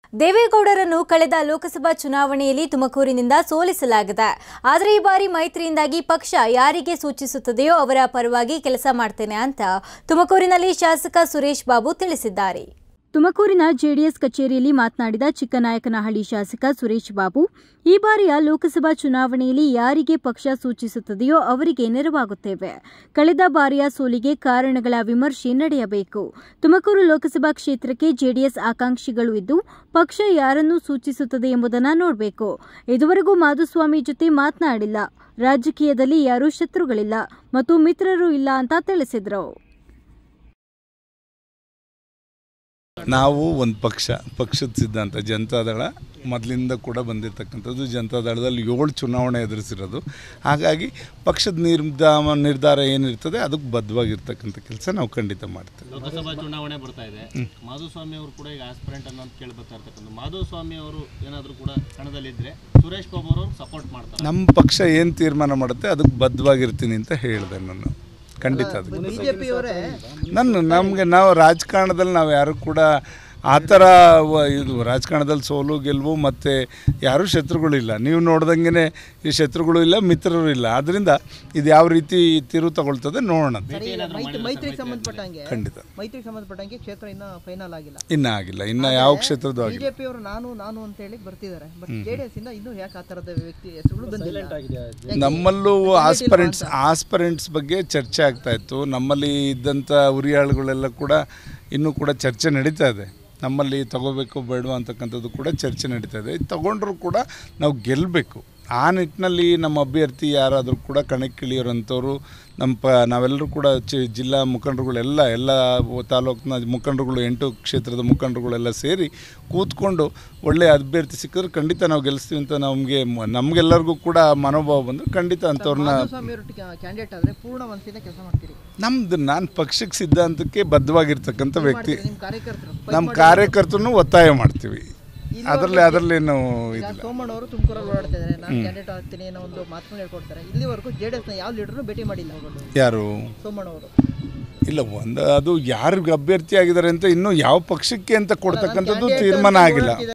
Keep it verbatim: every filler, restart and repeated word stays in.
ದೇವೇಗೌಡರನ್ನು ಕಳೆದ ಲೋಕಸಭಾ ಚುನಾವಣೆಯಲ್ಲಿ ತುಮಕೂರಿನಿಂದ ಸೋಲಿಸಲಾಗಿದೆ. ಆದರೆ ಈ ಬಾರಿ ಮೈತ್ರಿಯಿಂದಾಗಿ ಪಕ್ಷ ಯಾರಿಗೆ ಸೂಚಿಸುತ್ತದೆಯೋ ಅವರ ಪರವಾಗಿ ಕೆಲಸ ಮಾಡ್ತೇನೆ ಅಂತ ತುಮಕೂರಿನಲ್ಲಿ ಶಾಸಕ ಸುರೇಶ್ ಬಾಬು ತಿಳಿಸಿದ್ದಾರೆ. ತುಮಕೂರಿನ ಜೆಡಿಎಸ್ ಕಚೇರಿಯಲ್ಲಿ ಮಾತನಾಡಿದ ಚಿಕ್ಕನಾಯಕನಹಳ್ಳಿ ಶಾಸಕ ಸುರೇಶ್ ಬಾಬು, ಈ ಬಾರಿಯ ಲೋಕಸಭಾ ಚುನಾವಣೆಯಲ್ಲಿ ಯಾರಿಗೆ ಪಕ್ಷ ಸೂಚಿಸುತ್ತದೆಯೋ ಅವರಿಗೆ ನೆರವಾಗುತ್ತೇವೆ. ಕಳೆದ ಬಾರಿಯ ಸೋಲಿಗೆ ಕಾರಣಗಳ ವಿಮರ್ಶೆ ನಡೆಯಬೇಕು. ತುಮಕೂರು ಲೋಕಸಭಾ ಕ್ಷೇತ್ರಕ್ಕೆ ಜೆಡಿಎಸ್ ಆಕಾಂಕ್ಷಿಗಳು ಇದ್ದು ಪಕ್ಷ ಯಾರನ್ನು ಸೂಚಿಸುತ್ತದೆ ಎಂಬುದನ್ನು ನೋಡಬೇಕು. ಇದುವರೆಗೂ ಮಾಧುಸ್ವಾಮಿ ಜೊತೆ ಮಾತನಾಡಿಲ್ಲ. ರಾಜಕೀಯದಲ್ಲಿ ಯಾರೂ ಶತ್ರುಗಳಿಲ್ಲ ಮತ್ತು ಮಿತ್ರರು ಇಲ್ಲ ಅಂತ ತಿಳಿಸಿದರು. ನಾವು ಒಂದು ಪಕ್ಷ ಪಕ್ಷದ ಸಿದ್ಧಾಂತ ಜನತಾದಳ ಮೊದಲಿಂದ ಕೂಡ ಬಂದಿರತಕ್ಕಂಥದ್ದು. ಜನತಾದಳದಲ್ಲಿ ಏಳು ಚುನಾವಣೆ ಎದುರಿಸಿರೋದು. ಹಾಗಾಗಿ ಪಕ್ಷದ ನಿರ್ಧಾರ ನಿರ್ಧಾರ ಏನಿರ್ತದೆ ಅದಕ್ಕೆ ಬದ್ಧವಾಗಿರ್ತಕ್ಕಂಥ ಕೆಲಸ ನಾವು ಖಂಡಿತ ಮಾಡ್ತೇವೆ. ಲೋಕಸಭಾ ಚುನಾವಣೆ ಬರ್ತಾ ಇದೆ. ಮಾಧುಸ್ವಾಮಿ ಅವರು ಕೂಡ ಈಗ ಆಸ್ಪಿರೆಂಟ್ ಅನ್ನೋದು ಕೇಳಿ ಬರ್ತಾ ಇರ್ತಕ್ಕಂಥ ಮಾಧುಸ್ವಾಮಿ ಅವರು ಏನಾದರೂ ಕೂಡ ಕಣದಲ್ಲಿದ್ದರೆ ಸುರೇಶ್ ಬಾಬು ಅವರು ಸಪೋರ್ಟ್ ಮಾಡ್ತಾರೆ. ನಮ್ಮ ಪಕ್ಷ ಏನು ತೀರ್ಮಾನ ಮಾಡುತ್ತೆ ಅದಕ್ಕೆ ಬದ್ಧವಾಗಿರ್ತೀನಿ ಅಂತ ಹೇಳಿದೆ ನಾನು. ಖಂಡಿತ ಅದು ನನ್ನ ನಮಗೆ ನಾವು ರಾಜಕಾರಣದಲ್ಲಿ ನಾವು ಯಾರು ಕೂಡ ಆ ಥರ ಇದು ರಾಜಕಾರಣದಲ್ಲಿ ಸೋಲು ಗೆಲುವು ಮತ್ತು ಯಾರೂ ಶತ್ರುಗಳಿಲ್ಲ. ನೀವು ನೋಡ್ದಂಗೆ ಈ ಶತ್ರುಗಳು ಇಲ್ಲ, ಮಿತ್ರರು ಇಲ್ಲ. ಆದ್ದರಿಂದ ಇದು ಯಾವ ರೀತಿ ತಿರು ತಗೊಳ್ತದೆ ನೋಡೋಣ. ಮೈತ್ರಿಗೆ ಸಂಬಂಧಪಟ್ಟಂಗೆ ಖಂಡಿತ ಮೈತ್ರಿಗೆ ಸಂಬಂಧಪಟ್ಟಂಗೆ ಕ್ಷೇತ್ರ ಇನ್ನೂ ಫೈನಲ್ ಆಗಿಲ್ಲ. ಇನ್ನೂ ಆಗಿಲ್ಲ. ಇನ್ನು ಯಾವ ಕ್ಷೇತ್ರದ್ದು ಆಗಿಲ್ಲ. ಬಿಜೆಪಿ ಅವರು ನಾನು ನಾನು ಅಂತ ಹೇಳಿ ಬರ್ತಿದ್ದಾರೆ. ಬಟ್ ಜೆಡಿಎಸ್ ಇಂದ ಇನ್ನೂ ಯಾಕೆ ಆ ಥರದ ವ್ಯಕ್ತಿ ಹೆಸರುಗಳು ಬಂದಿಲ್ಲ. ನಮ್ಮಲ್ಲೂ ಆಸ್ಪರೆಂಟ್ಸ್ ಆಸ್ಪರೆಂಟ್ಸ್ ಬಗ್ಗೆ ಚರ್ಚೆ ಆಗ್ತಾ ಇತ್ತು. ನಮ್ಮಲ್ಲಿ ಇದ್ದಂಥ ಉರಿಯಾಳುಗಳೆಲ್ಲ ಕೂಡ ಇನ್ನೂ ಕೂಡ ಚರ್ಚೆ ನಡೀತಾ ಇದೆ. ನಮ್ಮಲ್ಲಿ ತಗೋಬೇಕು ಬೇಡವಾ ಅಂತಕ್ಕಂಥದ್ದು ಕೂಡ ಚರ್ಚೆ ನಡೀತಾ ಇದೆ. ತಗೊಂಡ್ರೂ ಕೂಡ ನಾವು ಗೆಲ್ಲಬೇಕು. ಆ ನಿಟ್ಟಿನಲ್ಲಿ ನಮ್ಮ ಅಭ್ಯರ್ಥಿ ಯಾರಾದರೂ ಕೂಡ ಕಣಕ್ಕಿಳಿಯೋರಂಥವ್ರು ನಮ್ಮ ಪ ನಾವೆಲ್ಲರೂ ಕೂಡ ಚಿ ಜಿಲ್ಲಾ ಮುಖಂಡರುಗಳೆಲ್ಲ ಎಲ್ಲ ತಾಲೂಕಿನ ಮುಖಂಡರುಗಳು ಎಂಟು ಕ್ಷೇತ್ರದ ಮುಖಂಡರುಗಳೆಲ್ಲ ಸೇರಿ ಕೂತ್ಕೊಂಡು ಒಳ್ಳೆಯ ಅಭ್ಯರ್ಥಿ ಸಿಕ್ಕಿದ್ರೆ ಖಂಡಿತ ನಾವು ಗೆಲ್ಲಿಸ್ತೀವಿ ಅಂತ ನಮಗೆ ನಮಗೆಲ್ಲರಿಗೂ ಕೂಡ ಮನೋಭಾವ ಬಂದರೆ ಖಂಡಿತ ಅಂಥವ್ರನ್ನ ಕ್ಯಾಂಡಿಡೇಟ್ ಆದರೆ ಪೂರ್ಣ ಮನಸ್ಸಿಂದ ಕೆಲಸ ಮಾಡ್ತೀರಿ. ನಮ್ದು ನಾನು ಪಕ್ಷಕ್ಕೆ ಸಿದ್ಧಾಂತಕ್ಕೆ ಬದ್ಧವಾಗಿರ್ತಕ್ಕಂಥ ವ್ಯಕ್ತಿ. ನಮ್ಮ ಕಾರ್ಯಕರ್ತರನ್ನು ಒತ್ತಾಯ ಮಾಡ್ತೀವಿ. ಅದರಲ್ಲಿ ಅದರಲ್ಲೇನು ಸೋಮಣ್ಣ ಅವರು ತುಮಕೂರಲ್ಲಿ ಓಡಾಡ್ತಾ ಇದ್ದಾರೆ. ನಾನು ಕ್ಯಾಂಡಿಡೇಟ್ ಆಗ್ತೀನಿ ಅನ್ನೋ ಒಂದು ಮಾತನ್ನು ಹೇಳ್ಕೊಡ್ತಾರೆ. ಇಲ್ಲಿವರೆಗೂ ಜೆಡಿಎಸ್ನ ಯಾವ ಲೀಡರ್ನು ಭೇಟಿ ಮಾಡಿಲ್ಲ. ಯಾರು ಸೋಮಣ್ಣ ಅವರು ಇಲ್ಲ. ಒಂದು ಅದು ಯಾರಿಗೆ ಅಭ್ಯರ್ಥಿ ಆಗಿದ್ದಾರೆ ಅಂತ ಇನ್ನೂ ಯಾವ ಪಕ್ಷಕ್ಕೆ ಅಂತ ಕೊಡ್ತಕ್ಕಂಥದ್ದು ತೀರ್ಮಾನ ಆಗಿಲ್ಲ.